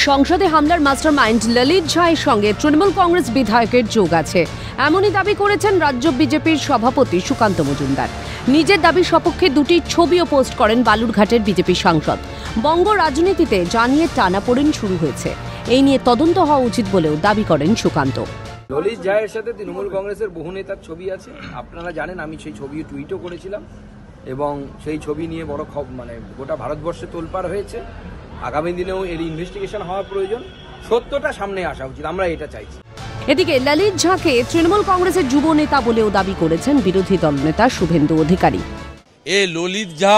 সংসদে হামলার মাস্টারমাইন্ড ললিত ঝায়ের সঙ্গে তৃণমূল কংগ্রেস বিধায়কের যোগ আছে, এমনই দাবি করেছেন রাজ্য বিজেপির সভাপতি সুকান্ত মজুমদার। নিজের দাবির সপক্ষে দুটি ছবিও পোস্ট করেন বালুরঘাটের বিজেপি সাংসদ। বঙ্গ রাজনীতিতে জানিয়ে টানাপোড়েন শুরু হয়েছে, এই নিয়ে তদন্ত হওয়া উচিত বলেও দাবি করেন সুকান্ত। ললিত ঝায়ের সাথে তৃণমূল কংগ্রেসের বহু নেতার ছবি আছে, আপনারা জানেন। আমি সেই ছবি টুইটও করেছিলাম এবং সেই ছবি নিয়ে বড় গোটা ভারতবর্ষে তোলপাড় হয়েছে। আগামী দিনেও এর ইনভেস্টিগেশন হওয়া প্রয়োজন, সত্যটা সামনে আসা উচিত, আমরা এটা চাইছি। এদিকে ললিত ঝাকে তৃণমূল কংগ্রেসের যুব নেতা বলেও দাবি করেছেন বিরোধী দলনেতা শুভেন্দু অধিকারী। ये ललित झा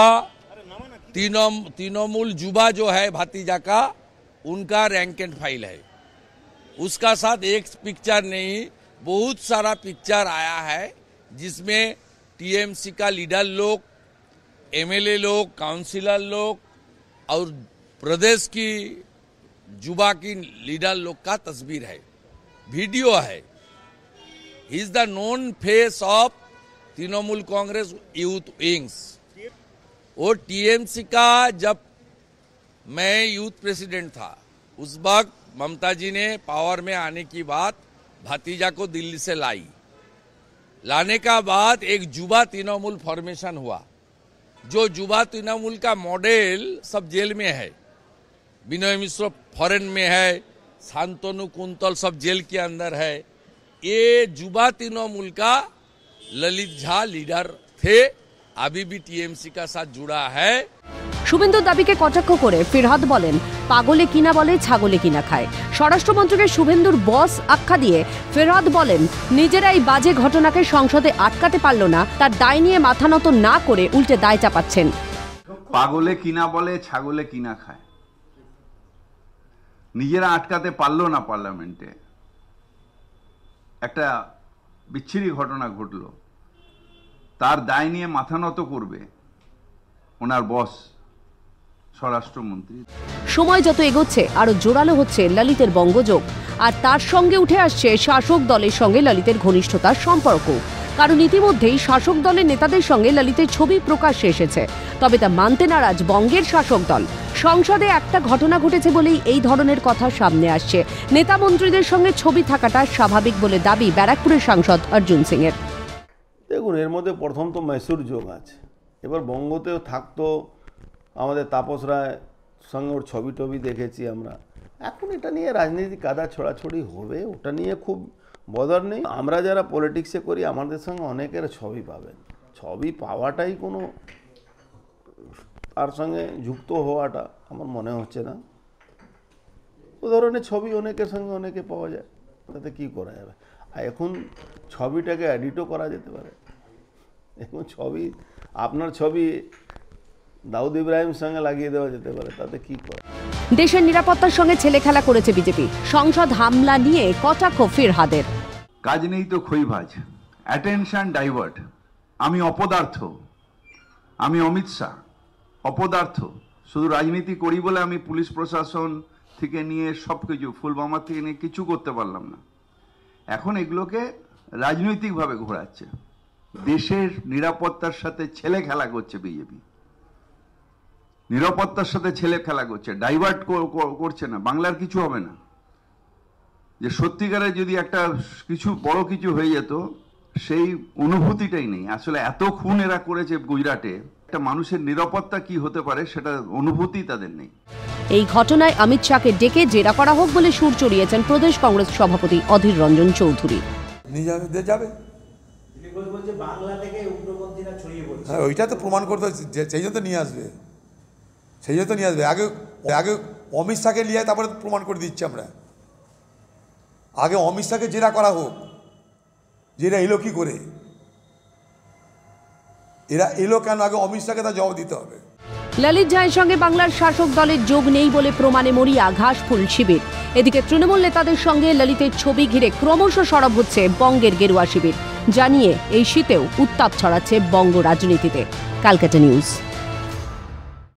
तृणमूल युवा जो है भतीजा का, उनका रैंक एंड फाइल है। उसका साथ एक पिक्चर नहीं, बहुत सारा पिक्चर आया है जिसमें टीएमसी का लीडर लोग, एमएलए लोग, काउंसिलर लोग और प्रदेश की युवा की लीडर लोग का तस्वीर है, वीडियो है। He is the known face of Trinamool Congress youth wings. और टीएमसी का जब मैं यूथ प्रेसिडेंट था, उस वक्त ममता जी ने पावर में आने की बात भतीजा को दिल्ली से लाने का बाद एक युवा तृणमूल फॉर्मेशन हुआ। जो युवा तृणमूल का मॉडल सब जेल में है। विनय मिश्र फॉरेन में है, शांतनु कुंतल सब जेल के अंदर है। ये युवा तृणमूल का ललित झा लीडर थे, अभी भी टीएमसी का साथ जुड़ा है। শুভেন্দুর দাবিকে কটাক্ষ করে ফিরহাদ বলেন, পাগলে কিনা বলে ছাগলে কিনা খায়। স্বরাষ্ট্রমন্ত্রীকে শুভেন্দুর বস আখ্যা দিয়ে ফিরহাদ বলেন, নিজেরা এই বাজে ঘটনাকে সংসদে আটকাতে পারল না, তার দায় নিয়ে মাথা নত না করে উল্টে দায় চাপাচ্ছেন। পাগলে কিনা বলে ছাগলে কিনা খায়। নিজেরা আটকাতে পারল না, পার্লামেন্টে একটা বিচ্ছিরি ঘটনা ঘটলো, তার দায় নিয়ে মাথা নত করবে ওনার বস স্বরাষ্ট্রমন্ত্রী। সময় যত এগোচ্ছে আরো জোরালো হচ্ছে ললিতের বঙ্গযোগ, আর তার সঙ্গে উঠে আসছে শাসক দলের সঙ্গে ললিতের ঘনিষ্ঠতার সম্পর্ক। কারণ ইতিমধ্যেই শাসক দলের নেতাদের সঙ্গে ললিতের ছবি প্রকাশ্যে এসেছে, তবে তা মানতে নারাজ বঙ্গের শাসক দল। সংসদে একটা ঘটনা ঘটেছে বলেই এই ধরনের কথা সামনে আসছে। নেতা মন্ত্রীদের সঙ্গে ছবি থাকাটা স্বাভাবিক বলে দাবি ব্যারাকপুরের সাংসদ অর্জুন সিং এর। দেখুন, এর মধ্যে প্রথম তো মহীশূর যোগ আছে, এবার বঙ্গতেও থাকতো, আমাদের তাপস রায় সঙ্গে ওর ছবি টবি দেখেছি আমরা। এখন এটা নিয়ে রাজনীতি কাদা ছড়াছড়ি হবে, ওটা নিয়ে খুব বদর নেই। আমরা যারা পলিটিক্সে করি আমাদের সঙ্গে অনেকের ছবি পাবেন, ছবি পাওয়াটাই কোনো তার সঙ্গে যুক্ত হওয়াটা আমার মনে হচ্ছে না। ও ধরনের ছবি অনেকের সঙ্গে অনেকে পাওয়া যায়, তাতে কী করা যাবে। আর এখন ছবিটাকে এডিটও করা যেতে পারে। এখন ছবি, আপনার ছবি দাউদ ইব্রাহিমের সঙ্গে লাগিয়ে দেওয়া যেতে পারে, তাতে কি করে। দেশের নিরাপত্তার সঙ্গে ছেলে খেলা করেছে বিজেপি। সংসদ হামলা নিয়ে কটাক্ষ ফিরহাদের। কাজ নেই তো খইভাজ, অ্যাটেনশন ডাইভার্ট। আমি অপদার্থ, আমি অমিত শাহ অপদার্থ। শুধু রাজনীতি করি বলে আমি পুলিশ প্রশাসন থেকে নিয়ে সব কিছু, ফুলবামার থেকে নিয়ে কিছু করতে পারলাম না। এখন এগুলোকে রাজনৈতিকভাবে ঘোরাচ্ছে। দেশের নিরাপত্তার সাথে ছেলে খেলা করছে বিজেপি, নিরাপত্তার সাথে ছেলে খেলা করছে, ডাইভার্ট করছে না। বাংলার কিছু হবে না। যে সত্যিকারে যদি একটা কিছু বড় কিছু হয়ে যেত, সেই অনুভূতিটাই নেই। আসলে এত খুন এরা করেছে গুজরাটে, একটা মানুষের নিরাপত্তা কি হতে পারে সেটা অনুভূতি তাদের নেই। এই ঘটনায় অমিত শাহকে ডেকে জেরা করা হোক বলে সুর চড়িয়েছেন প্রদেশ কংগ্রেস সভাপতি অধীর রঞ্জন চৌধুরী। হ্যাঁ, ওইটা তো প্রমাণ করতে, সেই জন্য তো নিয়ে আসবে, সেই জন্য তো নিয়ে আসবে। আগে অমিত শাহকে নিয়ে তারপরে প্রমাণ করে দিচ্ছি আমরা। আগে অমিত শাহকে জেরা করা হোক, যেটা এলো কি করে, এরা এলো কেন, আগে অমিত শাহকে তার জবাব দিতে হবে। ললিত ঝায়ের সঙ্গে বাংলার শাসক দলের যোগ নেই বলে প্রমাণে মরিয়া ঘাসফুল শিবির। এদিকে তৃণমূল নেতাদের সঙ্গে ললিতের ছবি ঘিরে ক্রমশ সরব হচ্ছে বঙ্গের গেরুয়া শিবির, জানিয়ে এই শীতেও উত্তাপ ছড়াচ্ছে বঙ্গ রাজনীতিতে। Calcutta news.